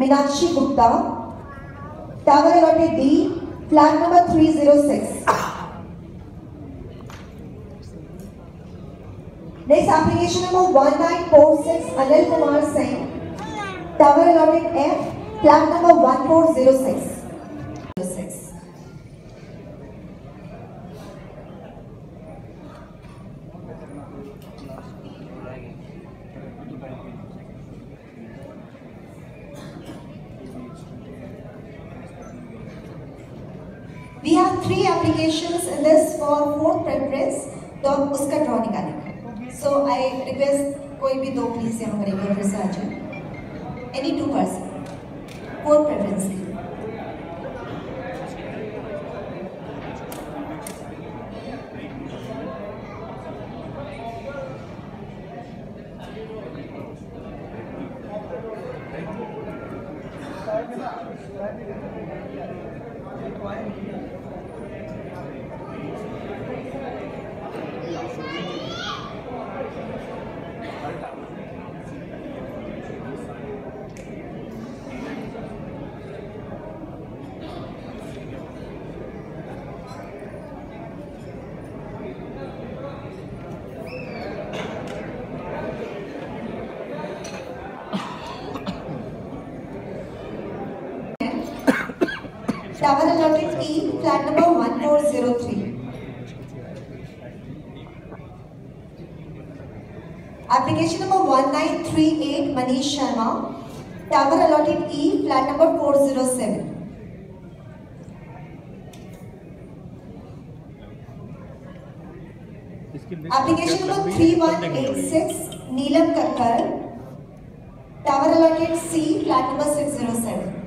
Meenakshi Gupta, tower allotted D, flat number 306. Next application number 1946, Anil Kumar Singh, tower allotted F, flat number 1406. We have 3 applications in this for 4th preference, तो उसका draw निकालेंगे. So I request कोई भी 2 please यहाँ पर एक बार फिर से आ जाए. Any 2 person. 4th preference. Tower allotted E, flat number 1403. Application number 1938, Manish Sharma, tower allotted E, flat number 407. Application number 3186, Neelam Kakkar, tower allotted C, flat number 607.